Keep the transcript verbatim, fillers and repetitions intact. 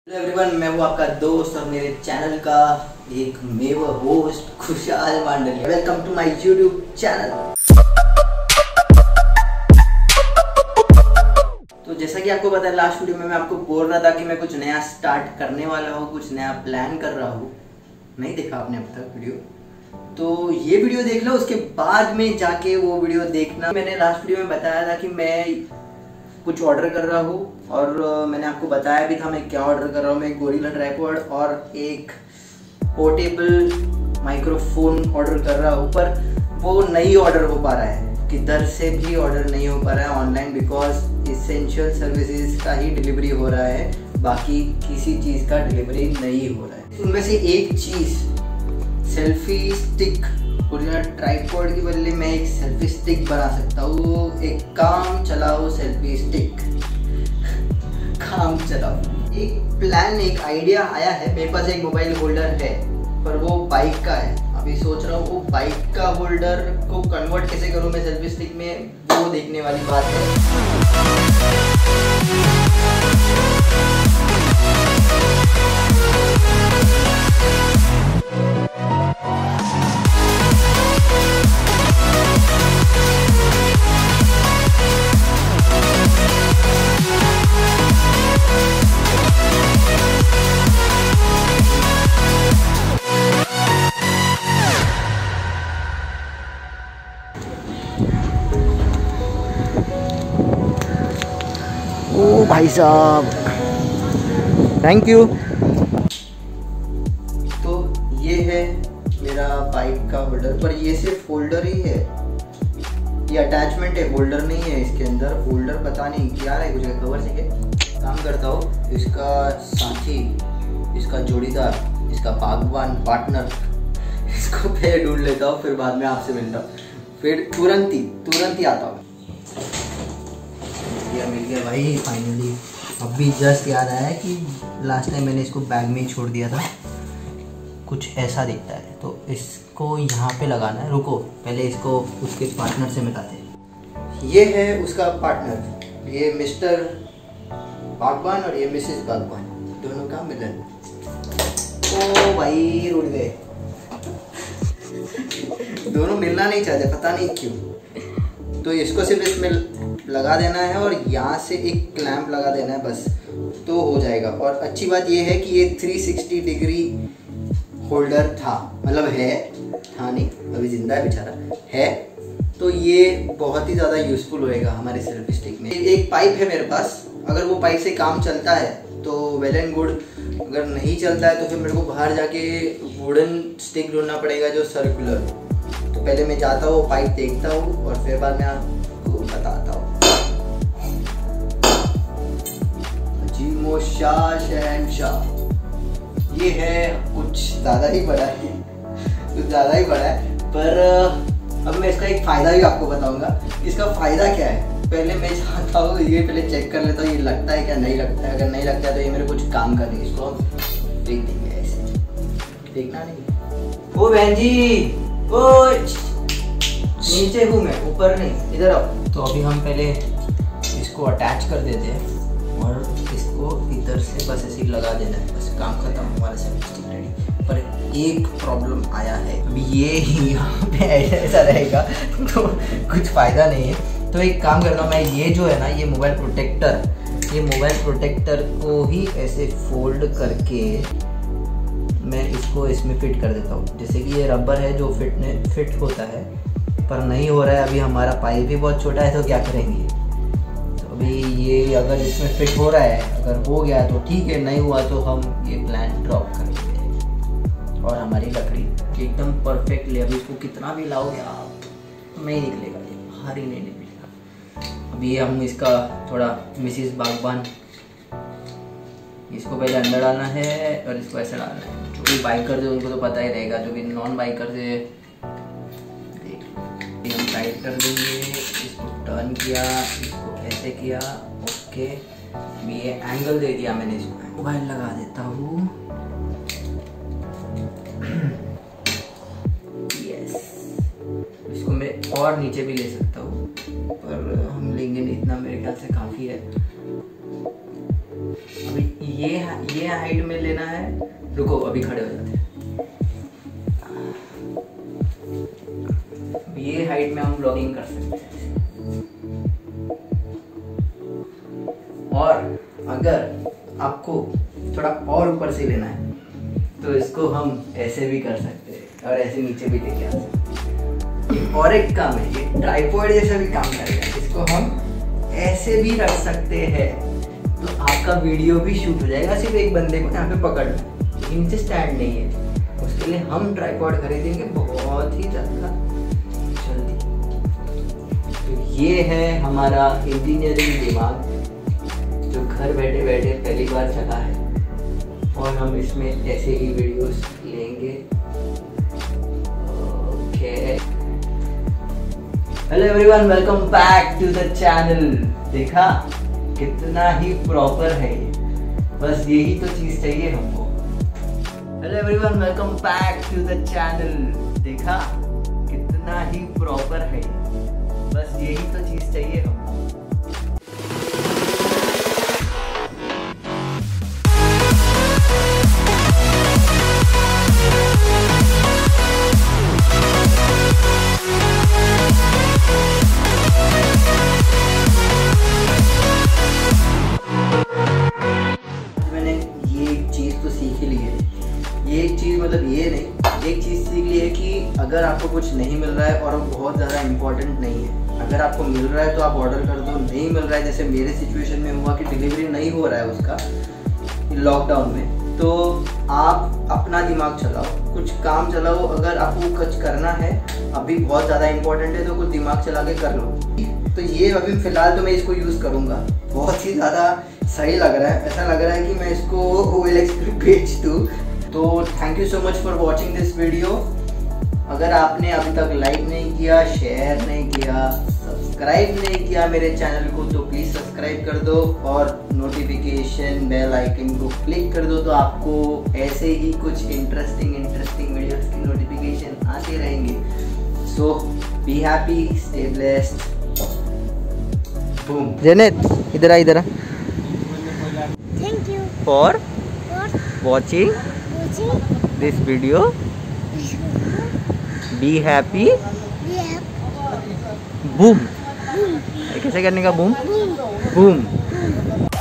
Hello everyone, मैं हूँ आपका दोस्त और मेरे चैनल का एक मेवा host Khushhal Mandaliya. Welcome to my YouTube channel. तो जैसा कि आपको पता है, लास्ट वीडियो में मैं आपको बोल रहा था कि मैं कुछ नया स्टार्ट करने वाला हूँ, कुछ नया प्लान कर रहा हूँ। नहीं देखा आपने अब तक वीडियो, तो ये वीडियो देख लो, उसके बाद में जाके वो वीडियो देखना। मैंने लास्ट वीडियो में बताया था कि मैं कुछ ऑर्डर कर रहा हूँ और मैंने आपको बताया भी था मैं क्या ऑर्डर कर रहा हूँ। मैं एक गोरिल्ला ट्राइपॉड और एक पोर्टेबल माइक्रोफोन ऑर्डर कर रहा हूँ, पर वो नहीं ऑर्डर हो पा रहा है, किधर से भी ऑर्डर नहीं हो पा रहा है ऑनलाइन, बिकॉज इसेंशियल सर्विसेज का ही डिलीवरी हो रहा है, बाकी किसी चीज़ का डिलीवरी नहीं हो रहा है। उनमें से एक चीज़ सेल्फी स्टिक, गोरिल्ला ट्राइपॉड की बदले मैं एक सेल्फी स्टिक बना सकता हूँ। एक काम चलाओ सेल्फी स्टिक काम चलाओ। एक प्लान, एक आइडिया आया है। मेरे पास एक मोबाइल होल्डर है, पर वो बाइक का है। अभी सोच रहा हूँ वो बाइक का होल्डर को कन्वर्ट कैसे करूँ मैं सेल्फी स्टिक में, वो देखने वाली बात है। ओ भाई साहब, थैंक यू। तो ये है मेरा बाइक का होल्डर, पर ये सिर्फ होल्डर ही है, ये अटैचमेंट है, होल्डर नहीं है। इसके अंदर होल्डर पता नहीं क्या है, कुछ कवर से के काम करता हूँ। इसका साथी, इसका जोड़ीदार, इसका बागवान पार्टनर, इसको पहले ढूंढ लेता हूँ, फिर बाद में आपसे मिलता हूँ, फिर तुरंत ही तुरंत ही आता हूँ। मिल गया भाई फाइनली। अभी जस्ट याद आया कि लास्ट टाइम मैंने इसको बैग में ही छोड़ दिया था। कुछ ऐसा दिखता है, तो इसको यहाँ पे लगाना है। रुको, पहले इसको उसके पार्टनर से मिलाते हैं। ये है उसका पार्टनर, ये मिस्टर बागवान और ये मिसेस बागवान, दोनों का मिलन। ओ भाई रुक गए, दोनों मिलना नहीं चाहते, पता नहीं क्यों। तो इसको सिर्फ इसमें लगा देना है और यहाँ से एक क्लैंप लगा देना है, बस तो हो जाएगा। और अच्छी बात ये है कि ये थ्री सिक्सटी डिग्री होल्डर था, मतलब है, था नहीं, अभी जिंदा है बेचारा, है। तो ये बहुत ही ज़्यादा यूज़फुल होएगा हमारे सेल्फी स्टिक में। एक पाइप है मेरे पास, अगर वो पाइप से काम चलता है तो वेल एंड गुड, अगर नहीं चलता है तो फिर मेरे को बाहर जाके वुडन स्टिक ढूंढना पड़ेगा जो सर्कुलर। तो पहले मैं जाता हूँ, पाइप देखता हूँ और फिर बाद में आपको बताता हूँ। ये है कुछ ज़्यादा ही बड़ा है, कुछ ज़्यादा ही बड़ा है, पर अब मैं इसका एक फ़ायदा भी आपको बताऊंगा। इसका फ़ायदा क्या है, पहले मैं चाहता हूँ ये पहले चेक कर लेता हूँ ये लगता है क्या, नहीं लगता है। अगर नहीं लगता है तो ये मेरे कुछ काम का नहीं, इसको देख देंगे ऐसे, देखना नहीं। ओ बहन जी, ओ नीचे हूँ मैं, ऊपर नहीं, इधर आओ। तो अभी हम पहले इसको अटैच कर देते हैं और इसको इधर से बस ऐसे लगा देना है, बस काम खत्म, हमारा सेल्फी स्टिक रेडी। पर एक प्रॉब्लम आया है, अभी ये यहाँ पे ऐसा रहेगा तो कुछ फ़ायदा नहीं है। तो एक काम करता हूँ मैं, ये जो है ना, ये मोबाइल प्रोटेक्टर, ये मोबाइल प्रोटेक्टर को ही ऐसे फोल्ड करके मैं इसको इसमें फिट कर देता हूँ। जैसे कि ये रबर है जो फिटने फिट होता है, पर नहीं हो रहा है अभी, हमारा पाइप भी बहुत छोटा है, तो क्या करेंगे। अभी ये अगर इसमें फिट हो रहा है, अगर हो गया तो ठीक है, नहीं हुआ तो हम ये प्लान ड्रॉप कर देंगे और हमारी लकड़ी एकदम परफेक्टली। अभी इसको कितना भी लाओगे आप, नहीं निकलेगा, ये बाहर ही नहीं निकलेगा। अभी हम इसका थोड़ा मिसेस बागवान, इसको पहले अंदर डालना है और इसको ऐसे डालना है। जो भी बाइकर थे उनको तो पता ही रहेगा, जो भी नॉन बाइकर थे देख, हम टाइट कर देंगे। इसको टर्न किया, इसको ऐसे किया, ओके। ये एंगल दे दिया मैंने, इसको मोबाइल लगा देता हूँ। यस, इसको मैं और नीचे भी ले सकता हूँ, पर हम लेंगे नहीं, इतना मेरे ख्याल से काफ़ी है। अभी ये ये हाइट में लेना है। रुको अभी खड़े हो जाते हैं। ये हाइट में हम ब्लॉगिंग कर सकते हैं। और अगर आपको थोड़ा और ऊपर से लेना है तो इसको हम ऐसे भी कर सकते हैं और ऐसे नीचे भी लेके आ सकते हैं। और एक काम है, ये ट्राइपॉड जैसा भी काम करेगा। इसको हम ऐसे भी रख सकते हैं तो आपका वीडियो भी शूट हो जाएगा। सिर्फ एक बंदे को यहाँ पे पकड़ना, नीचे स्टैंड नहीं है। उसके लिए हम ट्राइपॉड खरीदेंगे बहुत ही ज़्यादा जल्दी। तो ये है हमारा इंजीनियरिंग दिमाग जो घर बैठे बैठे पहली बार चला है और हम इसमें ऐसे ही वीडियोस लेंगे। Okay, hello everyone, welcome back to the channel. देखा कितना ही प्रॉपर है ये, बस यही तो चीज चाहिए हमको। Hello everyone, welcome back to the channel. देखा कितना ही प्रॉपर है ये, बस यही तो चीज चाहिए हमको। ये एक चीज़ मतलब ये नहीं, एक चीज़ सीख ली है कि अगर आपको कुछ नहीं मिल रहा है और वो बहुत ज़्यादा इम्पोर्टेंट नहीं है, अगर आपको मिल रहा है तो आप ऑर्डर कर दो। नहीं मिल रहा है, जैसे मेरे सिचुएशन में हुआ कि डिलीवरी नहीं हो रहा है उसका लॉकडाउन में, तो आप अपना दिमाग चलाओ, कुछ काम चलाओ। अगर आपको कुछ करना है, अभी बहुत ज़्यादा इम्पोर्टेंट है, तो कुछ दिमाग चला के कर लो। तो ये अभी फ़िलहाल तो मैं इसको यूज़ करूँगा, बहुत ही ज़्यादा सही लग रहा है। ऐसा लग रहा है कि मैं इसको ओ एल एक्स पे बेच दूँ। तो thank you so much for watching this video. अगर आपने अभी तक लाइक नहीं किया, शेयर नहीं किया, सब्सक्राइब नहीं किया मेरे चैनल को, तो प्लीज़ सब्सक्राइब कर दो और नोटिफिकेशन बेल आइकन को क्लिक कर दो। तो आपको ऐसे ही कुछ इंटरेस्टिंग इंटरेस्टिंग वीडियोस की नोटिफिकेशन आते रहेंगे। So be happy, stay blessed, boom. Janit इधर आ, इधर आ। Thank you for watching this video. Be happy. Boom. कैसे करने का boom? Boom.